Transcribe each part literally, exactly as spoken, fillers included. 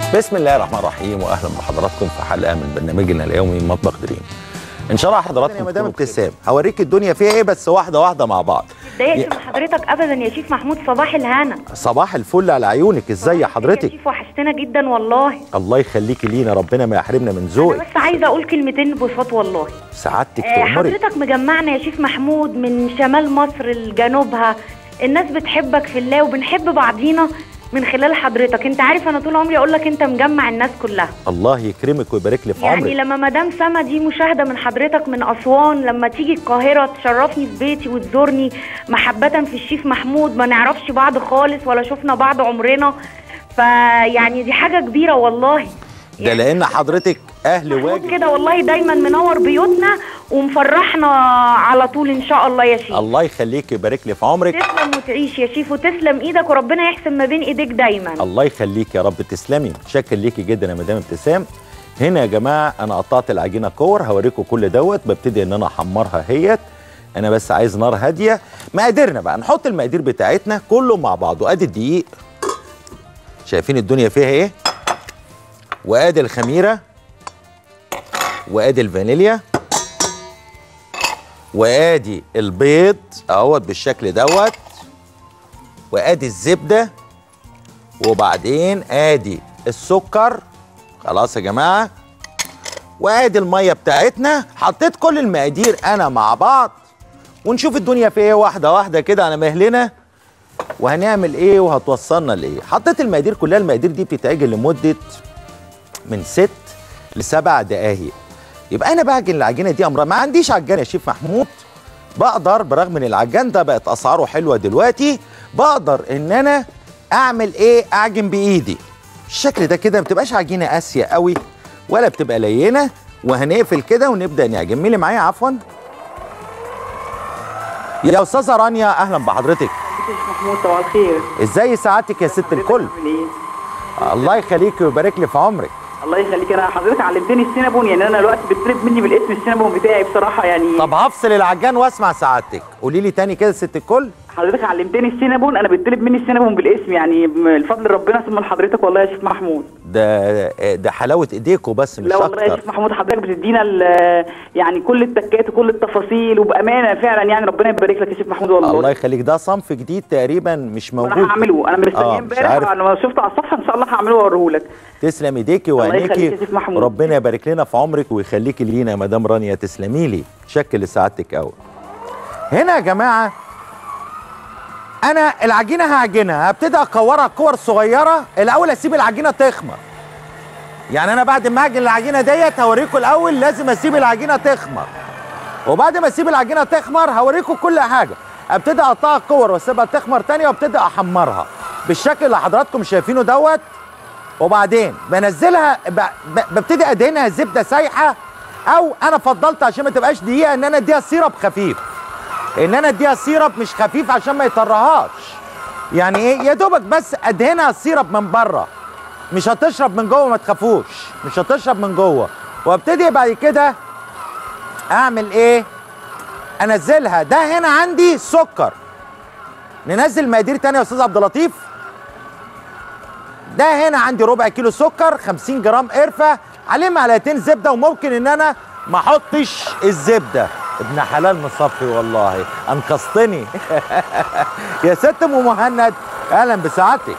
بسم الله الرحمن الرحيم، واهلا بحضراتكم في حلقه من برنامجنا اليومي مطبخ دريم. ان شاء الله حضراتكم يا مدام ابتسام هوريك الدنيا فيها ايه، بس واحده واحده مع بعض. ما تضايقش من حضرتك ابدا يا شيف محمود. صباح الهنا. صباح الفل على عيونك. ازاي يا حضرتك يا شيف؟ وحشتنا جدا والله. الله يخليكي لينا، ربنا ما يحرمنا من ذوقك. انا بس عايزه اقول كلمتين ببساطه والله. سعادتك آه تأمري. حضرتك مجمعنا يا شيف محمود من شمال مصر لجنوبها. الناس بتحبك في الله وبنحب بعضينا من خلال حضرتك. انت عارف انا طول عمري اقول لك انت مجمع الناس كلها. الله يكرمك ويبارك لي في عمرك. يعني لما مدام سما دي مشاهده من حضرتك من اسوان، لما تيجي القاهره تشرفني في بيتي وتزورني محبه في الشيف محمود، ما نعرفش بعض خالص ولا شفنا بعض عمرنا، فيعني دي حاجه كبيره والله. ده لان حضرتك اهل واجب كده والله، دايما منور بيوتنا ومفرحنا على طول ان شاء الله يا شيف. الله يخليك ويبارك لي في عمرك. تسلم وتعيش يا شيف، وتسلم ايدك وربنا يحسن ما بين ايديك دايما. الله يخليك يا رب، تسلمي. شكر ليكي جدا يا مدام ابتسام. هنا يا جماعه انا قطعت العجينه كور، هوريكم كل دوت. ببتدي ان انا احمرها هيت. انا بس عايز نار هاديه. مقاديرنا بقى، نحط المقادير بتاعتنا كله مع بعضه. ادي الدقيق، شايفين الدنيا فيها ايه، وادي الخميره، وادي الفانيليا، وادي البيض اهوت بالشكل دوت، وادي الزبده، وبعدين ادي السكر. خلاص يا جماعه، وادي الميه بتاعتنا. حطيت كل المقادير انا مع بعض، ونشوف الدنيا فيها ايه واحده واحده كده على مهلنا، وهنعمل ايه وهتوصلنا لايه. حطيت المقادير كلها. المقادير دي بتتعجن لمده من ست لسبع دقايق. يبقى انا بعجن العجينه دي امرها. ما عنديش عجان يا شيف محمود، بقدر برغم ان العجان ده بقت اسعاره حلوه دلوقتي، بقدر ان انا اعمل ايه، اعجن بايدي الشكل ده كده. ما بتبقاش عجينه قاسيه قوي ولا بتبقى لينه. وهنقفل كده ونبدا نعجن. مين اللي معايا؟ عفوا يا استاذه رانيا، اهلا بحضرتك. شيف محمود صباح الخير. ازاي سعادتك يا ست الكل؟ الله يخليكي ويبارك لي في عمرك. الله يخليك. انا حضرتك علمتني السينابون، يعني انا دلوقتي بتطلب مني بالاسم السينابون بتاعي بصراحه يعني. طب هفصل العجان واسمع سعادتك. قولي لي تاني كده ست الكل. حضرتك علمتني السينابون، انا بتطلب مني السينابون بالاسم، يعني الفضل ربنا ثم لحضرتك والله يا شيف محمود. ده ده حلاوه ايديكوا بس مش لا اكتر. والله يا شيف محمود، حضرتك بتدينا يعني كل التكات وكل التفاصيل وبامانه فعلا، يعني ربنا يبارك لك يا شيف محمود والله. الله يخليك. ده صنف جديد تقريبا مش موجود. انا هعمله، انا مستنيه امبارح آه انا شفته على الصفحه، ان شاء الله هعمله واوريه لك. تسلم ايديكي وعينيكي، وربنا يبارك لنا في عمرك ويخليكي لينا يا مدام رانيا. تسلمي لي، شكل لسعادتك قوي. هنا يا جماعه انا العجينه هعجنها، هبتدي اكورها كور صغيره. الاول اسيب العجينه تخمر. يعني انا بعد ما اعجن العجينه ديت هوريكم الاول لازم اسيب العجينه تخمر، وبعد ما اسيب العجينه تخمر هوريكم كل حاجه. ابتدي اقطعها كور واسيبها تخمر تاني، وابتدي احمرها بالشكل اللي حضراتكم شايفينه دوت. وبعدين بنزلها، ببتدي ادهنها زبده سايحه، او انا فضلت عشان ما تبقاش دقيقه ان انا اديها سيرب خفيف، ان انا اديها سيرب مش خفيف عشان ما يطرهاش. يعني ايه، يا دوبك بس ادهنها السيرب من بره، مش هتشرب من جوه، ما تخافوش مش هتشرب من جوه. وابتدي بعد كده اعمل ايه، انزلها. ده هنا عندي سكر. ننزل مقادير تانية يا استاذ عبد اللطيف. ده هنا عندي ربع كيلو سكر، خمسين جرام قرفه، عليه معلقتين زبده، وممكن ان انا ما احطش الزبده. ابن حلال مصفي والله، انقذتني. يا ست ام مهند اهلا بسعادتك.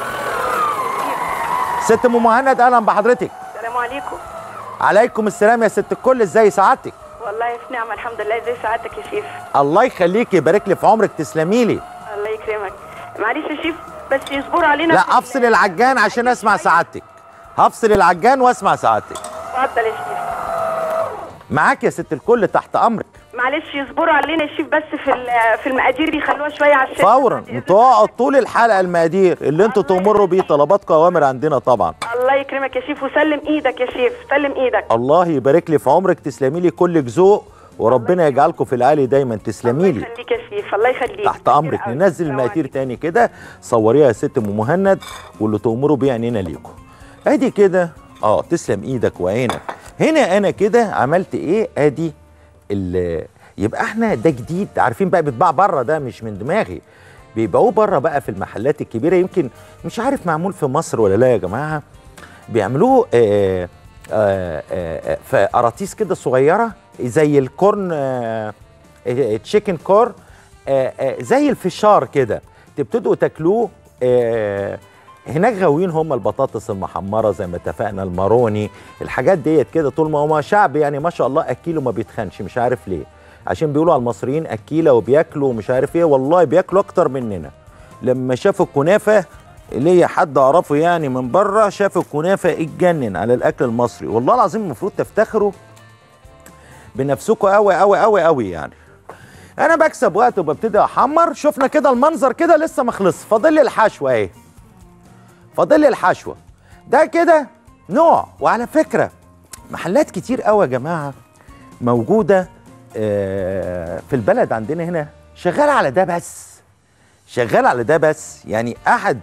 ست ام مهند اهلا بحضرتك. السلام عليكم. عليكم السلام يا ست الكل، ازاي سعادتك؟ والله في نعمه الحمد لله. ازاي سعادتك يا شيف؟ الله يخليكي يبارك لي في عمرك. تسلمي لي. الله يكرمك. معلش يا شيف بس يصبروا علينا. لا افصل العجان عشان اسمع سعادتك. هفصل العجان واسمع سعادتك. اتفضل يا شيف. معاك يا ست الكل، تحت امرك. معلش يصبروا علينا يا شيف بس في في المقادير يخلوها شويه على الشاشه فورا. انتوا اقعد طول الحلقه المقادير اللي انتوا تمروا بيه، طلبات اوامر عندنا طبعا. الله يكرمك يا شيف وسلم ايدك يا شيف، سلم ايدك. الله يبارك لي في عمرك. تسلمي لي كلك ذوق، وربنا يجعلكم في العالي دايما. تسلمي لي. الله يخليك يا شيف، الله يخليك. تحت امرك. ننزل المقادير تاني كده، صوريها يا ست ام مهند، واللي تأمروا بيه عينينا ليكم. ادي كده. اه تسلم ايدك وعينك. هنا انا كده عملت ايه، ادي ال يبقى احنا ده جديد. عارفين بقى بيتباع بره، ده مش من دماغي، بيبيعوه بره بقى في المحلات الكبيره. يمكن مش عارف معمول في مصر ولا لا يا جماعه. بيعملوه آه آه آه في قراطيس كده صغيره زي الكورن آه تشيكن كور آه آه زي الفشار كده، تبتدوا تاكلوه. آه هناك غاويين هم البطاطس المحمره زي ما اتفقنا، الماروني، الحاجات ديت كده. طول ما هو شعب يعني ما شاء الله اكيله ما بيتخنش، مش عارف ليه، عشان بيقولوا على المصريين اكيله وبياكلوا ومش عارف ايه. والله بياكلوا اكتر مننا. لما شافوا الكنافه، ليا حد اعرفه يعني من بره شاف الكنافه اتجنن على الاكل المصري. والله العظيم المفروض تفتخروا بنفسكم قوي قوي قوي قوي يعني. انا بكسب وقت وببتدي احمر. شفنا كده المنظر كده لسه ما خلصش، فاضل لي الحشوه اهي، فاضل لي الحشوه ده كده نوع. وعلى فكره محلات كتير قوي يا جماعه موجوده في البلد عندنا هنا شغال على ده بس، شغال على ده بس. يعني احد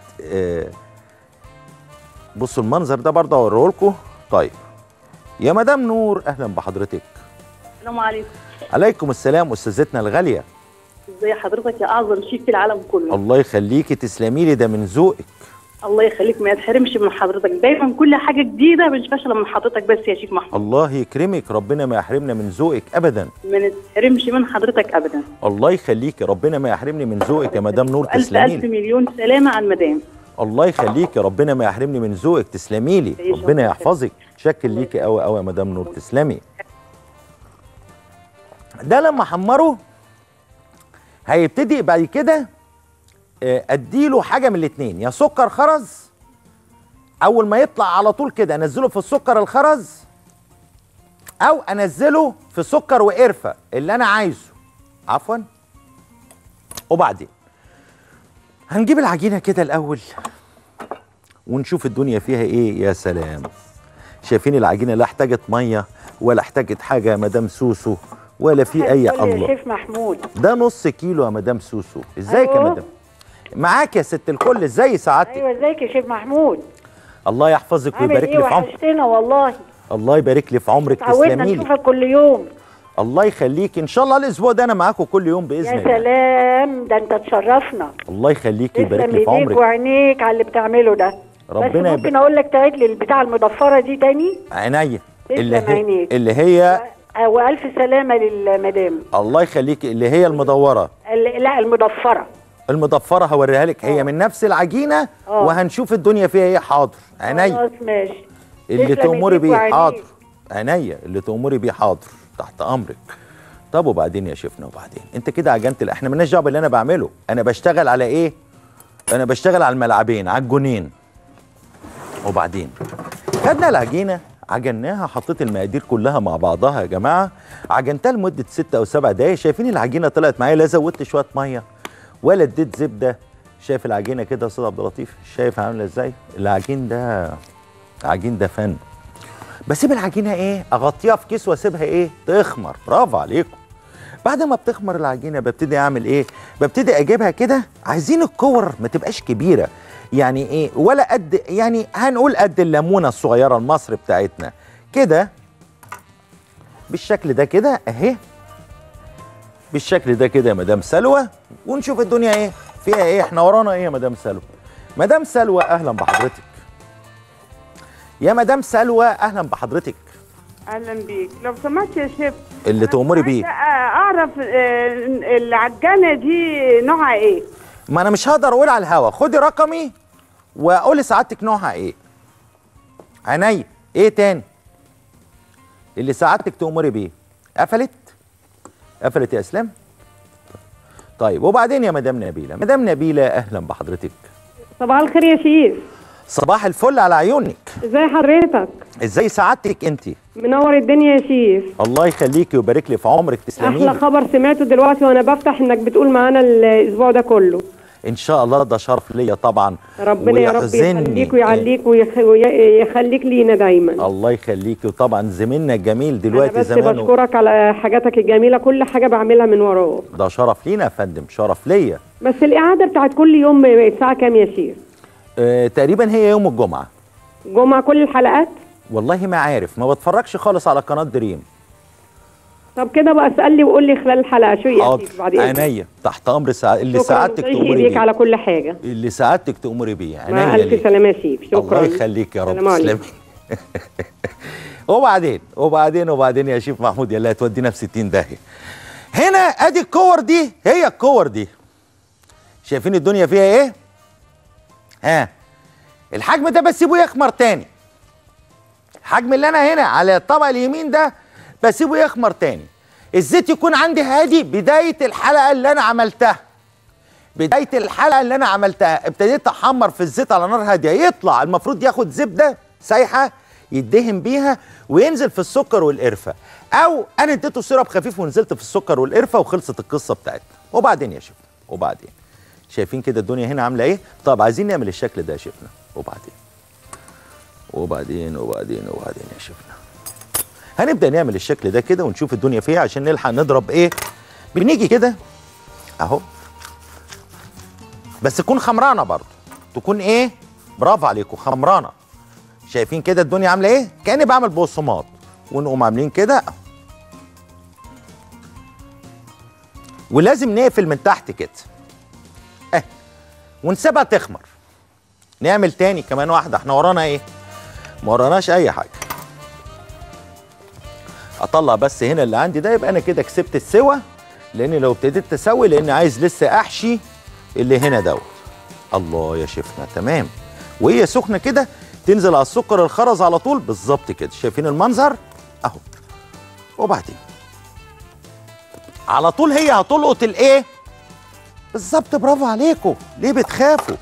بصوا المنظر ده برضه اوريه لكم. طيب يا مدام نور اهلا بحضرتك. السلام عليكم. عليكم السلام استاذتنا الغاليه. ازي حضرتك يا اعظم شيف في العالم كله. الله يخليكي، تسلمي لي، ده من ذوقك. الله يخليك، ما يتحرمش من حضرتك، دايما كل حاجه جديده مش فاشله من حضرتك بس يا شيف محمود. الله يكرمك، ربنا ما يحرمنا من ذوقك ابدا. ما نتحرمش من حضرتك ابدا. الله يخليكي، ربنا ما يحرمني من ذوقك يا مدام نور، تسلمي لي. الف الف مليون سلامه على المدام. الله يخليكي، ربنا ما يحرمني من ذوقك، تسلمي لي، ربنا يحفظك. شكر ليكي قوي قوي يا مدام نور، تسلمي. ده لما احمره هيبتدي بعد كده اديله حاجه من الاثنين، يا سكر خرز، اول ما يطلع على طول كده انزله في السكر الخرز، او انزله في سكر وقرفه اللي انا عايزه، عفوا. وبعدين هنجيب العجينه كده الاول ونشوف الدنيا فيها ايه. يا سلام، شايفين العجينه لا احتاجت ميه ولا احتاجت حاجه يا مدام سوسو ولا في اي. الله، شيف محمود ده نص كيلو يا مدام سوسو. ازيك يا مدام؟ معاك يا ست الكل، ازاي سعادتك؟ ايوه ازيك يا شيف محمود؟ الله يحفظك ويبارك لي في عمرك. وحشتنا والله. الله يبارك لي في عمرك، تعودنا تسلمي لي. نشوفك كل يوم. الله يخليك، ان شاء الله الاسبوع ده انا معاكم كل يوم باذن الله. يا سلام، ده انت تشرفنا. الله يخليك ويبارك تسلم لي في ايديك عمرك وعينيك على اللي بتعمله ده. ربنا بس ممكن اقول لك تعيد لي البتاع المضفره دي تاني؟ عينيا. اللي هي عينيك. اللي هي والف سلامه للمدام. الله يخليك، اللي هي المدوره. لا المضفره. المضفره هوريها لك، هي من نفس العجينه. أوه. وهنشوف الدنيا فيها ايه. حاضر عينيا. خلاص ماشي. اللي تأمري بيه حاضر. عينيا اللي تأمري بيه حاضر، تحت امرك. طب وبعدين يا شيفنا، وبعدين انت كده عجنت. احنا مالناش دعوه باللي انا بعمله، انا بشتغل على ايه؟ انا بشتغل على الملعبين، على الجونين. وبعدين خدنا العجينه عجناها، حطيت المقادير كلها مع بعضها يا جماعه، عجنتها لمده ست او سبع دقايق. شايفين العجينه طلعت معايا، لا زودت شويه ميه ولا اديت زبده. شايف العجينه كده يا استاذ عبد اللطيف؟ شايف عامله ازاي؟ العجين ده عجين ده فن. بسيب العجينه ايه؟ اغطيها في كيس واسيبها ايه؟ تخمر. برافو عليكم. بعد ما بتخمر العجينه ببتدي اعمل ايه؟ ببتدي اجيبها كده. عايزين الكور ما تبقاش كبيره، يعني ايه، ولا قد، يعني هنقول قد الليمونه الصغيره المصري بتاعتنا كده، بالشكل ده كده اهي، بالشكل ده كده يا مدام سلوى. ونشوف الدنيا ايه فيها ايه. احنا ورانا ايه يا مدام سلوى؟ مدام سلوى اهلا بحضرتك. يا مدام سلوى اهلا بحضرتك. اهلا بيك. لو سمحت يا شيف، اللي تأمري بيه. اعرف العجانه دي نوعها ايه؟ ما انا مش هقدر اقول على الهوا. خدي رقمي واقول لسعادتك نوعها ايه. عينيا. ايه تاني اللي سعادتك تأمري بيه؟ قفلت؟ قفلت يا اسلام؟ طيب وبعدين يا مدام نبيله. مدام نبيله اهلا بحضرتك. صباح الخير يا شيف. صباح الفل على عيونك. ازاي حضرتك؟ ازاي سعادتك انت؟ منور الدنيا يا شيف. الله يخليكي ويبارك لي في عمرك، تسلمي. احلى خبر سمعته دلوقتي وانا بفتح انك بتقول معانا الاسبوع ده كله. ان شاء الله ده شرف ليا طبعا. ربنا يا رب يخليك ويعليك ويخليك لينا دايما. الله يخليكي. وطبعا زميلنا الجميل دلوقتي زمان. انا بس بشكرك على حاجاتك الجميله، كل حاجه بعملها من وراك. ده شرف لينا يا فندم، شرف ليا. بس الاعاده بتاعت كل يوم الساعه كام يا شيف؟ آه تقريبا هي يوم الجمعه. جمعه كل الحلقات؟ والله ما عارف، ما بتفرجش خالص على قناه دريم. طب كده بقى اسالني وقول لي خلال الحلقه شو يا سيدي بعد اذنك. عينيا تحت امر سع... اللي سعادتك تأمري ايديك بيه على كل حاجه. اللي سعادتك تأمري بيه مع عينيا الف سلامه يا شيف. شكرا. الله يخليك يا رب. سلام عليكم. تسلمي. وبعدين وبعدين وبعدين يا شيف محمود يلا هتودينا في ستين داهيه. هنا ادي الكور دي هي الكور دي. شايفين الدنيا فيها ايه؟ ها الحجم ده بسيبه يخمر تاني. الحجم اللي انا هنا على الطبق اليمين ده بسيبه يخمر تاني. الزيت يكون عندي هادي. بدايه الحلقه اللي انا عملتها بدايه الحلقه اللي انا عملتها ابتديت احمر في الزيت على نار هاديه. يطلع المفروض ياخد زبده سايحه يدهن بيها وينزل في السكر والقرفه، او انا اديته سيرب خفيف ونزلت في السكر والقرفه وخلصت القصه بتاعتنا. وبعدين يا شيخنا وبعدين شايفين كده الدنيا هنا عامله ايه؟ طب عايزين نعمل الشكل ده يا شيخنا. وبعدين وبعدين وبعدين وبعدين يا شيخنا هنبدا نعمل الشكل ده كده ونشوف الدنيا فيها عشان نلحق نضرب ايه. بنيجي كده اهو، بس تكون خمرانه برضه، تكون ايه؟ برافو عليكم خمرانه. شايفين كده الدنيا عامله ايه؟ كاني بعمل بقسماط. ونقوم عاملين كده ولازم نقفل من تحت كده اه ونسيبها تخمر. نعمل تاني كمان واحده. احنا ورانا ايه؟ ما وراناش اي حاجه. اطلع بس هنا اللي عندي ده يبقى انا كده كسبت السوا، لان لو ابتديت تسوي لان عايز لسه احشي اللي هنا دوت. الله يا شيفنا تمام. وهي سخنه كده تنزل على السكر الخرز على طول بالظبط كده. شايفين المنظر اهو. وبعدين على طول هي هتلقط الايه بالظبط. برافو عليكم. ليه بتخافوا؟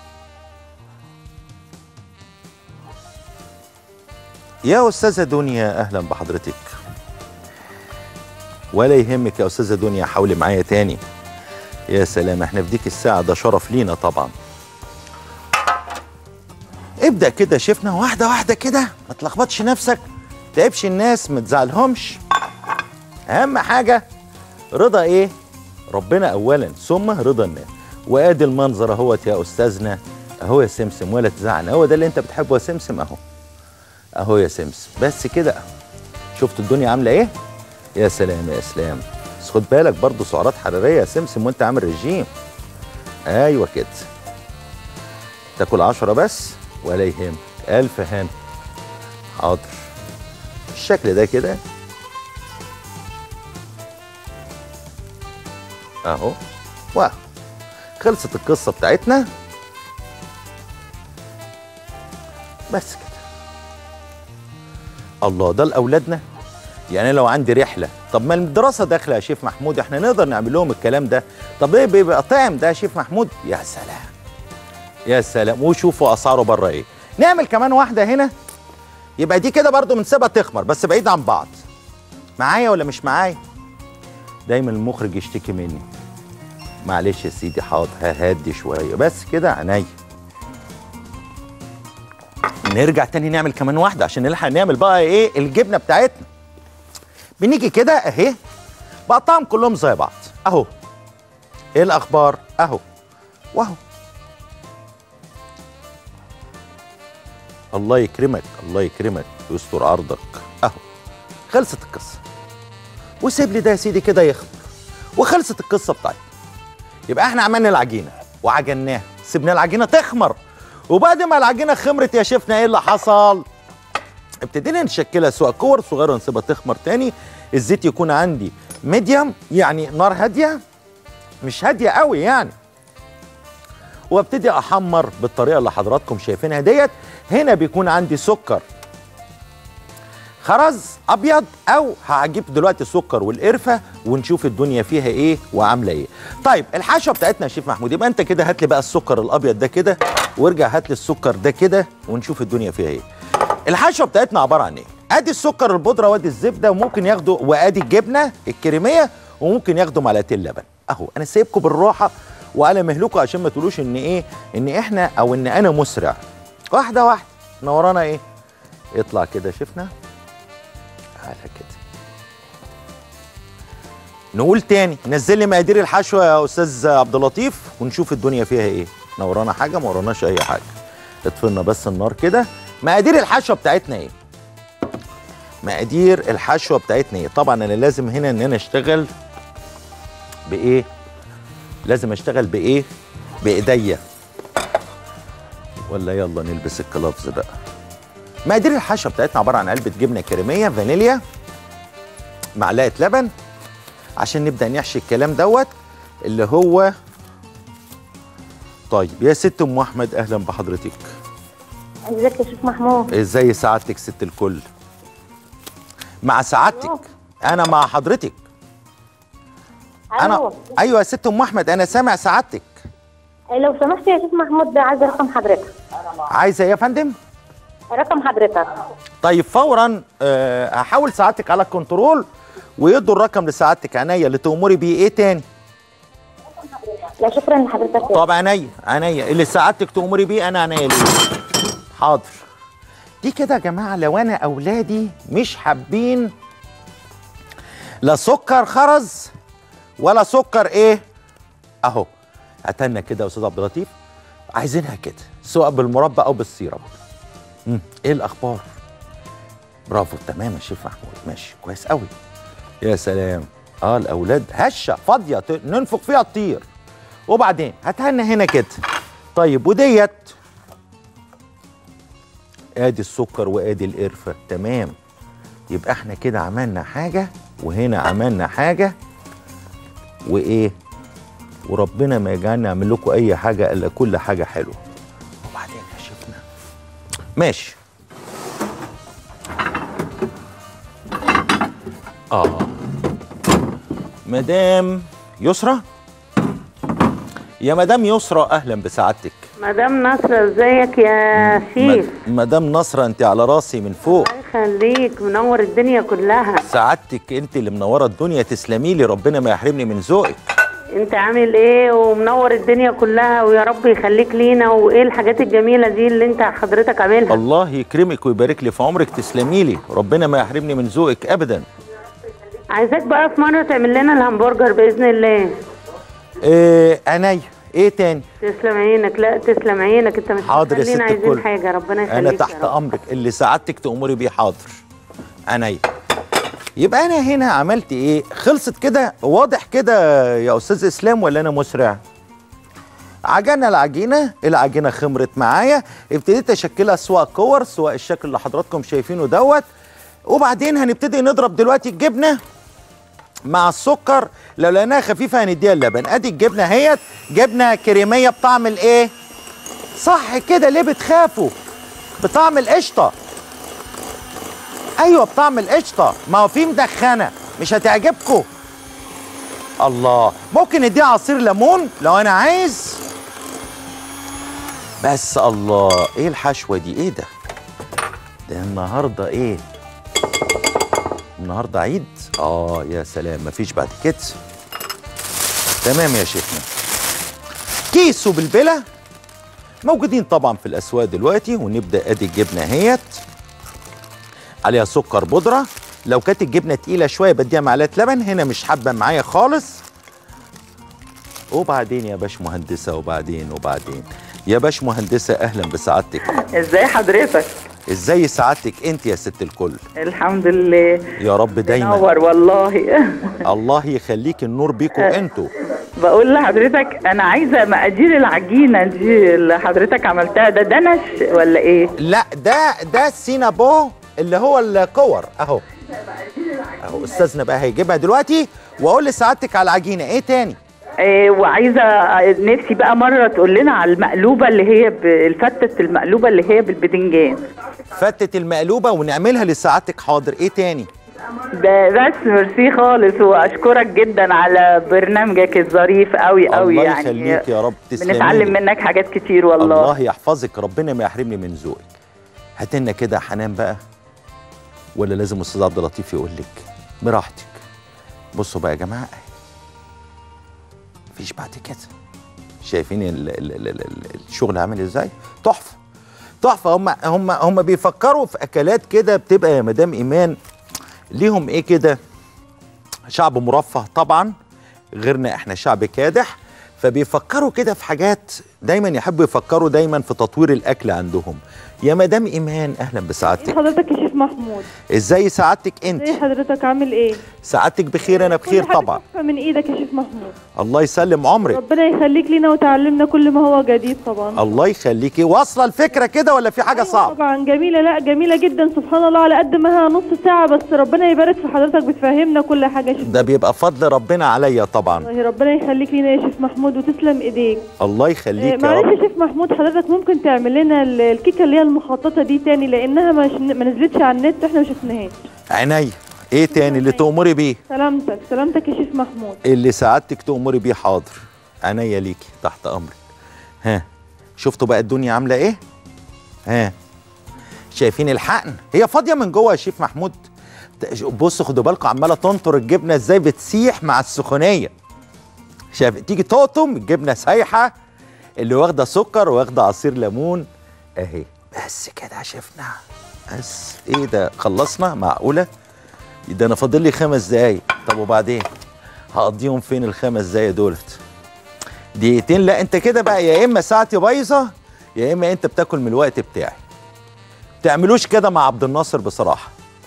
يا استاذه دنيا اهلا بحضرتك. ولا يهمك يا استاذه دنيا، حاولي معايا تاني. يا سلام احنا في ديك الساعه ده شرف لينا طبعا. ابدا كده شفنا واحده واحده كده، ما تلخبطش نفسك، ما تعبش الناس، ما تزعلهمش. اهم حاجه رضا ايه؟ ربنا اولا ثم رضا الناس. وادي المنظر اهوت يا استاذنا اهو يا سمسم. ولا تزعل، هو ده اللي انت بتحبه يا سمسم اهو. اهو يا سمسم بس كده. شفت الدنيا عامله ايه؟ يا سلام يا اسلام. بس خد بالك برضه سعرات حراريه يا سمسم وانت عامل رجيم. ايوه كده. تاكل عشرة بس ولا يهمك. الف هنا. حاضر. الشكل ده كده اهو. واو خلصت القصه بتاعتنا. بس كده. الله ده لاولادنا. يعني لو عندي رحله، طب ما الدراسه داخله يا شيف محمود، احنا نقدر نعمل لهم الكلام ده. طب ايه بيبقى طعم ده يا شيف محمود؟ يا سلام يا سلام. وشوفوا اسعاره بره ايه. نعمل كمان واحده هنا. يبقى دي كده برضو بنسيبها تخمر بس بعيد عن بعض. معايا ولا مش معايا؟ دايما المخرج يشتكي مني. معلش يا سيدي حاضر ههدي شويه بس كده عينيا. نرجع تاني نعمل كمان واحده عشان نلحق نعمل بقى ايه الجبنه بتاعتنا. بنيجي كده اهي بقطعهم كلهم زي بعض اهو. ايه الاخبار؟ اهو واهو. الله يكرمك الله يكرمك ويستر عرضك اهو. خلصت القصه. وسيب لي ده يا سيدي كده يخمر وخلصت القصه بتاعتنا. يبقى احنا عملنا العجينه وعجناها، سيبنا العجينه تخمر، وبعد ما العجينه خمرت يا شيفنا ايه اللي حصل؟ ابتدينا نشكلها سواء كور صغيره ونسيبها تخمر تاني. الزيت يكون عندي ميديوم يعني نار هاديه مش هاديه قوي يعني. وابتدي احمر بالطريقه اللي حضراتكم شايفينها ديت. هنا بيكون عندي سكر خرز ابيض، او هجيب دلوقتي السكر والقرفه ونشوف الدنيا فيها ايه وعامله ايه. طيب الحشوه بتاعتنا يا شيف محمود، يبقى انت كده هات لي بقى السكر الابيض ده كده وارجع هات لي السكر ده كده ونشوف الدنيا فيها ايه. الحشوه بتاعتنا عباره عن ايه؟ ادي السكر البودره وادي الزبده وممكن ياخدوا وادي الجبنه الكريميه وممكن ياخدوا معلقتين لبن اهو. انا سايبكم بالراحه وعلى مهلكم عشان ما تقولوش ان ايه ان احنا او ان انا مسرع. واحده واحده. احنا ورانا ايه؟ اطلع كده شفنا على كده. نقول تاني نزل لي مقادير الحشوه يا استاذ عبد اللطيف ونشوف الدنيا فيها ايه. احنا ورانا حاجه؟ ما وراناش اي حاجه. اطفينا بس النار كده. مقادير الحشوه بتاعتنا ايه؟ مقادير الحشوه بتاعتنا ايه. طبعا انا لازم هنا ان انا اشتغل بايه؟ لازم اشتغل بايه؟ بايديا. ولا يلا نلبس الكلافز بقى. مقادير الحشوه بتاعتنا عباره عن علبه جبنه كريميه، فانيليا، معلقه لبن، عشان نبدا نحشي الكلام دوت اللي هو. طيب يا ست ام احمد اهلا بحضرتك. ازيك يا شيخ محمود؟ ازاي سعادتك ست الكل؟ مع سعادتك انا مع حضرتك. انا ايوه يا ست ام احمد انا سامع سعادتك. لو سمحت يا شيخ محمود عايزه رقم حضرتك. عايزه ايه يا فندم؟ رقم حضرتك. طيب فورا أه هحاول سعادتك على الكنترول ويدوا الرقم لسعادتك. عينيا اللي تأمري بيه ايه تاني؟ لا شكرا لحضرتك. طب عينيا عينيا اللي سعادتك تأمري بيه انا عينيا ليه. حاضر. دي كده يا جماعه لو انا اولادي مش حابين لا سكر خرز ولا سكر ايه اهو. هاتلنا كده يا استاذ عبد اللطيف، عايزينها كده سواء بالمربى او بالسيرب. امم ايه الاخبار؟ برافو تمام يا شيف محمود، ماشي كويس قوي. يا سلام. اه الاولاد هشه فاضيه ت- ننفخ فيها تطير. وبعدين هاتلنا هنا كده. طيب وديت ادي السكر وادي القرفه. تمام. يبقى احنا كده عملنا حاجه وهنا عملنا حاجه وايه، وربنا ما يجعلنا نعمل لكم اي حاجه الا كل حاجه حلوه. وبعدين يا شيخنا ماشي. اه مدام يسرى، يا مدام يسرى اهلا بسعادتك. مدام نصرة ازيك يا شيف؟ مدام نصرة انت على راسي من فوق. الله يخليك، منور الدنيا كلها. سعادتك انت اللي منوره الدنيا، تسلمي لي ربنا ما يحرمني من ذوقك. انت عامل ايه ومنور الدنيا كلها ويا رب يخليك لينا. وايه الحاجات الجميله دي اللي انت حضرتك عاملها؟ الله يكرمك ويبارك لي في عمرك، تسلمي لي ربنا ما يحرمني من ذوقك ابدا. عايزاك بقى في مره تعمل لنا الهمبرجر باذن الله. ايه عينيا. ايه تاني؟ تسلم عينك. لا تسلم عينك، انت مش حاضر يا ست خلينا عايزين الكل. حاجه. ربنا يخليك. انا تحت امرك، اللي سعادتك تأمري بيه. حاضر عينيا. يبقى انا هنا عملت ايه؟ خلصت كده واضح كده يا استاذ اسلام ولا انا مسرع؟ عجننا العجينه، العجينه خمرت معايا، ابتديت اشكلها سواء كور سواء الشكل اللي حضراتكم شايفينه دوت. وبعدين هنبتدي نضرب دلوقتي الجبنه مع السكر. لو لقيناها خفيفه هنديها اللبن. ادي الجبنه اهيت، جبنه كريميه بطعم الايه؟ صح كده، ليه بتخافوا؟ بطعم القشطه. ايوه بطعم القشطه، ما هو في مدخنه مش هتعجبكم. الله، ممكن نديها عصير ليمون لو انا عايز. بس الله، ايه الحشوه دي؟ ايه ده؟ ده النهارده ايه؟ النهارده عيد؟ اه يا سلام، مفيش بعد كده. تمام يا شيخنا. كيس وبلبله موجودين طبعا في الاسواق دلوقتي. ونبدا ادي الجبنه اهيت عليها سكر بودره. لو كانت الجبنه تقيله شويه بديها معلقه لبن، هنا مش حابه معايا خالص. وبعدين يا باش مهندسه، وبعدين وبعدين يا باش مهندسه اهلا بسعادتك. ازاي حضرتك؟ ازاي سعادتك انت يا ست الكل؟ الحمد لله يا رب دايما. منور والله. الله يخليك، النور بيكوا انتوا. بقول لحضرتك انا عايزه مقادير العجينه دي اللي حضرتك عملتها. ده دنش ولا ايه؟ لا ده ده السينابو اللي هو الكور اهو. اهو استاذنا بقى هيجيبها دلوقتي. واقول لسعادتك على العجينه ايه تاني؟ إيه، وعايزه نفسي بقى مره تقول لنا على المقلوبه اللي هي ب- الفتة المقلوبه اللي هي بالبدنجان. فتة المقلوبه ونعملها لسعادتك. حاضر. ايه تاني؟ ده بس ميرسي خالص، واشكرك جدا على برنامجك الظريف قوي قوي. الله يعني يخليك يا رب، تسلمي. بنتعلم منك حاجات كتير والله. الله يحفظك، ربنا ما يحرمني من ذوقك. هات لنا كده حنان بقى، ولا لازم استاذ عبد اللطيف يقول لك؟ براحتك. بصوا بقى يا جماعه، مفيش بعد كده. شايفين ال ال ال ال الشغل عامل ازاي؟ تحفه تحفه. هم هم هم بيفكروا في اكلات كده بتبقى يا مدام ايمان ليهم ايه كده. شعب مرفه طبعا، غيرنا احنا شعب كادح، فبيفكروا كده في حاجات دايما يحبوا يفكروا دايما في تطوير الاكل عندهم. يا مدام ايمان اهلا بسعادتك. حضرتك يا شيف محمود. ازاي سعادتك انت؟ ازاي حضرتك عامل ايه؟ سعادتك بخير؟ انا بخير طبعا. من ايدك يا شيف محمود. الله يسلم عمرك. ربنا يخليك لينا وتعلمنا كل ما هو جديد طبعا. الله يخليكي. واصله الفكره كده ولا في حاجه أيوة صعبه؟ طبعا جميله. لا جميله جدا سبحان الله، على قد ما هي نص ساعه بس ربنا يبارك في حضرتك بتفهمنا كل حاجه يا شيف. ده بيبقى فضل ربنا عليا طبعا. الله ربنا يخليك لينا يا شيف محمود وتسلم ايديك. الله يخليك يا رب. معلش يا شيف محمود حضرتك ممكن تعمل لنا الكيكه اللي هي المخططه دي تاني لانها ما نزلتش على النت واحنا ما شفناهاش. عينيا. ايه تاني اللي تأمري بيه؟ سلامتك سلامتك يا شيف محمود. اللي سعادتك تأمري بيه حاضر. عينيا ليكي تحت امرك. ها شفتوا بقى الدنيا عامله ايه؟ ها شايفين الحقن؟ هي فاضيه من جوه يا شيف محمود. بصوا خدوا بالكم عماله تنطر الجبنه ازاي بتسيح مع السخونيه. شايف تيجي تقطم الجبنه سايحه اللي واخده سكر واخده عصير ليمون اهي. بس كده شفنا. بس ايه ده خلصنا؟ معقوله؟ ده انا فاضل لي خمس دقايق. طب وبعدين هقضيهم فين الخمس دقايق دولت؟ دقيقتين؟ لا انت كده بقى يا اما ساعتي بايظه يا اما انت بتاكل من الوقت بتاعي. تعملوش كده مع عبد الناصر بصراحه.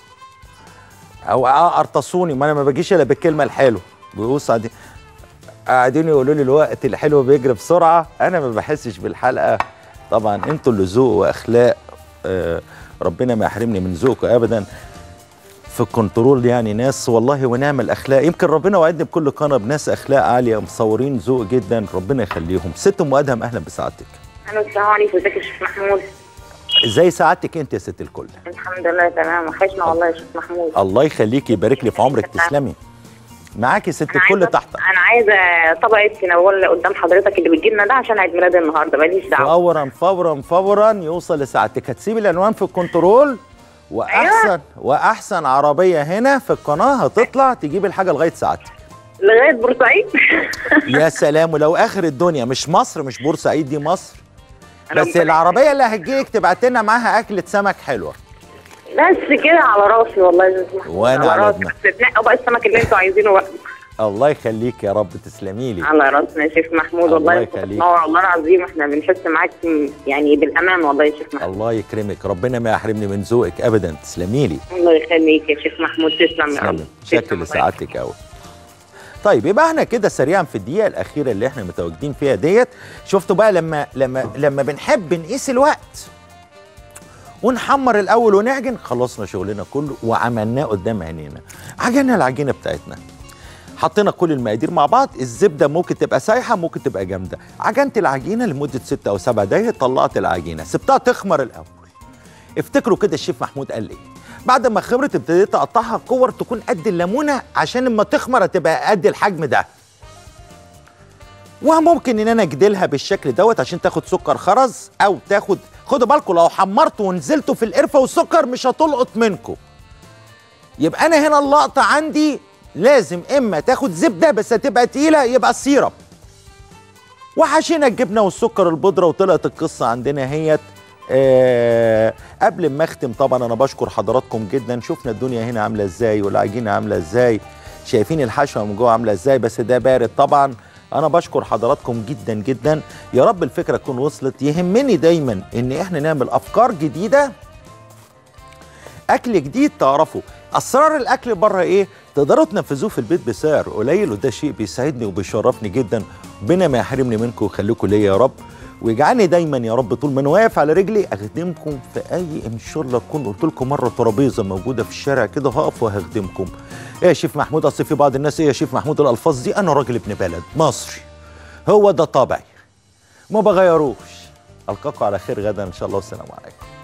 او ارتصوني، ما انا ما باجيش الا بالكلمه الحلوه. بص قاعدين قاعدين يقولوا لي الوقت الحلو بيجري بسرعه، انا ما بحسش بالحلقه. طبعا انتوا اللي ذوق واخلاق، آه ربنا ما يحرمني من ذوقكم ابدا. في الكنترول يعني ناس والله ونعم الاخلاق. يمكن ربنا وعدني بكل قناه بناس اخلاق عاليه مصورين ذوق جدا، ربنا يخليهم. ست ام ادهم اهلا بسعادتك. الو السلام عليكم. ازيك يا شيخ محمود؟ ازاي سعادتك انت يا ست الكل؟ الحمد لله تمام. وحشنا والله يا شيخ محمود. الله يخليكي يبارك لي في عمرك تسلمي. معاكي ست الكل تحت. انا عايزه طبقه سينابون قدام حضرتك اللي بتجي لنا ده عشان عيد ميلادي النهارده ماليش دعوه. فورا فورا فورا يوصل لسعادتك. هتسيبي العنوان في الكنترول واحسن أيوة. واحسن عربيه هنا في القناه هتطلع تجيب الحاجه لغايه سعادتك. لغايه بورسعيد؟ يا سلام. ولو اخر الدنيا مش مصر، مش بورسعيد دي مصر. بس العربيه اللي هتجيلك تبعت لنا معاها اكله سمك حلوه. بس كده على راسي والله يا استاذ. وانا على راسي. بس تنقوا بقى السمك اللي انتوا عايزينه بقى. الله يخليك يا رب تسلمي لي. على راسنا يا شيخ محمود. والله يخليك. والله العظيم احنا بنحس معاك يعني بالامان والله يا شيخ محمود. الله يكرمك، ربنا ما يحرمني من ذوقك ابدا. تسلمي لي. الله يخليك يا شيخ محمود. تسلم يا رب. شكل لسعادتك قوي. طيب يبقى احنا كده سريعا في الدقيقه الاخيره اللي احنا متواجدين فيها ديت. شفتوا بقى لما لما لما بنحب نقيس الوقت ونحمر الاول ونعجن، خلصنا شغلنا كله وعملناه قدام عينينا. عجننا العجينه بتاعتنا، حطينا كل المقادير مع بعض. الزبده ممكن تبقى سايحه ممكن تبقى جامده. عجنت العجينه لمده ستة او سبع دقايق، طلعت العجينه سبتها تخمر الاول. افتكروا كده الشيف محمود قال ايه؟ بعد ما خمرت ابتديت اقطعها كور تكون قد الليمونه عشان لما تخمر تبقى قد الحجم ده. وممكن ان انا اجدلها بالشكل دوت عشان تاخد سكر خرز او تاخد، خدوا بالكم لو حمرتوا ونزلتوا في القرفه والسكر مش هتلقط منكم. يبقى انا هنا اللقطه عندي لازم اما تاخد زبده بس هتبقى تقيله يبقى سيرب. وحشينا الجبنه والسكر البودره وطلعت القصه عندنا هيت. آه قبل ما اختم طبعا انا بشكر حضراتكم جدا. شفنا الدنيا هنا عامله ازاي والعجينه عامله ازاي، شايفين الحشوه من جوه عامله ازاي، بس ده بارد طبعا. انا بشكر حضراتكم جدا جدا. يا رب الفكره تكون وصلت. يهمني دايما ان احنا نعمل افكار جديده، اكل جديد تعرفوا اسرار الاكل بره ايه، تقدروا تنفذوه في البيت بسعر قليل، وده شيء بيسعدني وبيشرفني جدا. ربنا ما يحرمني منكم ويخليكم ليا يا رب، ويجعلني دايما يا رب طول ما انا واقف على رجلي اخدمكم في اي ان شاء الله. اكون قلت لكم مره ترابيزه موجوده في الشارع كده هقف وهخدمكم. ايه يا شيف محمود؟ اصل في بعض الناس ايه يا شيف محمود الالفاظ دي؟ انا راجل ابن بلد مصري، هو ده طبعي ما بغيروش. القاكم على خير غدا ان شاء الله والسلام عليكم.